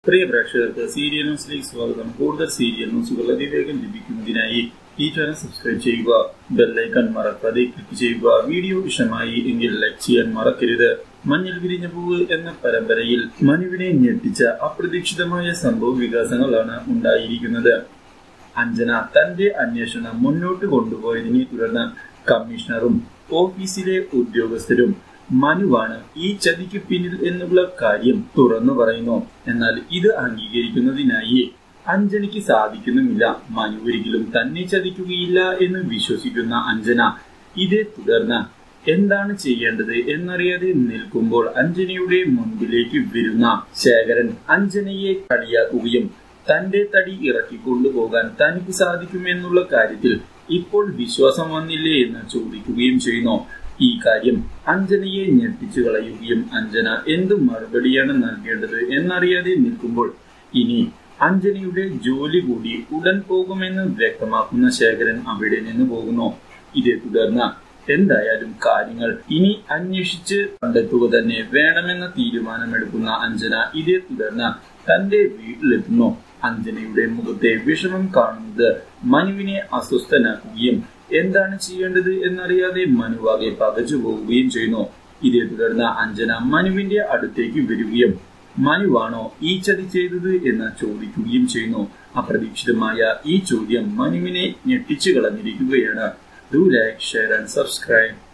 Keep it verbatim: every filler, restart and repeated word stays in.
പ്രിയ പ്രേക്ഷകർക്ക് സീരിയൽ ന്യൂസിലേക്ക് സ്വാഗതം. കൂടുതൽ സീരിയൽ ന്യൂസുകൾ അതിവേഗം ലഭിക്കുന്നതിനായി ഈ ചാനൽ സബ്സ്ക്രൈബ് ചെയ്യുക, ബെല്ലൈക്കൺ മറക്കാതെ ക്ലിക്ക് ചെയ്യുക. വീഡിയോ ഇഷ്ടമായി എങ്കിൽ ലൈക്ക് ചെയ്യാൻ മറക്കരുത്. മഞ്ഞിൽ വിരിഞ്ഞ പൂവ് എന്ന പരമ്പരയിൽ മനുവിനെ ഞെട്ടിച്ച അപ്രതീക്ഷിതമായ സംഭവ വികാസങ്ങളാണ് ഉണ്ടായിരിക്കുന്നത്. അഞ്ജന തന്റെ അന്വേഷണം മുന്നോട്ട് കൊണ്ടുപോയതിനെ തുടർന്ന് കമ്മീഷണറും ഓഫീസിലെ ഉദ്യോഗസ്ഥരും മനുവാണ് ഈ ചതിക്ക് പിന്നിൽ എന്നുള്ള കാര്യം തുറന്നു പറയുന്നു. എന്നാൽ ഇത് അംഗീകരിക്കുന്നതിനായി അഞ്ജനയ്ക്ക് സാധിക്കുന്നുമില്ല. മനു ഒരിക്കലും തന്നെ ചതിക്കുകയില്ല എന്ന് വിശ്വസിക്കുന്ന അഞ്ജന ഇതേ തുടർന്ന് എന്താണ് ചെയ്യേണ്ടത് എന്നറിയാതെ നിൽക്കുമ്പോൾ അഞ്ജനയുടെ മുൻപിലേക്ക് വരുന്ന ശേഖരൻ അഞ്ജനയെ കളിയാക്കുകയും തന്റെ തടി ഇറക്കിക്കൊണ്ടുപോകാൻ തനിക്ക് സാധിക്കുമെന്നുള്ള കാര്യത്തിൽ ഇപ്പോൾ വിശ്വാസം വന്നില്ലേ എന്ന് ചോദിക്കുകയും ചെയ്യുന്നു. ഈ കാര്യം അഞ്ജനയെ ഞെട്ടിച്ചു കളയുകയും അഞ്ജന എന്ത് മറുപടിയാണ് നൽകേണ്ടത് എന്നറിയാതെ നിൽക്കുമ്പോൾ ഇനി അഞ്ജനയുടെ ജോലി കൂടി ഉടൻ പോകുമെന്ന് വ്യക്തമാക്കുന്ന ശേഖരൻ അവിടെ നിന്ന് പോകുന്നു. ഇതേ തുടർന്ന് എന്തായാലും കാര്യങ്ങൾ ഇനി അന്വേഷിച്ച് കണ്ടെത്തുക തന്നെ വേണമെന്ന തീരുമാനമെടുക്കുന്ന അഞ്ജന ഇതേ തുടർന്ന് തന്റെ വീട്ടിലെത്തുന്നു. അഞ്ജനയുടെ മുഖത്തെ വിഷമം കാണുന്നത് മനുവിനെ അസ്വസ്ഥനാക്കുകയും എന്താണ് ചെയ്യേണ്ടത് എന്നറിയാതെ മനുവാകെ പകച്ചു പോവുകയും ചെയ്യുന്നു. ഇതേ തുടർന്ന് അഞ്ജന മനുവിന്റെ അടുത്തേക്ക് വരികയും മനുവാണോ ഈ ചതി ചെയ്തത് എന്ന് ചോദിക്കുകയും ചെയ്യുന്നു. അപ്രതീക്ഷിതമായ ഈ ചോദ്യം മനുവിനെ ഞെട്ടിച്ചു കളഞ്ഞിരിക്കുകയാണ്. Do like, share and subscribe.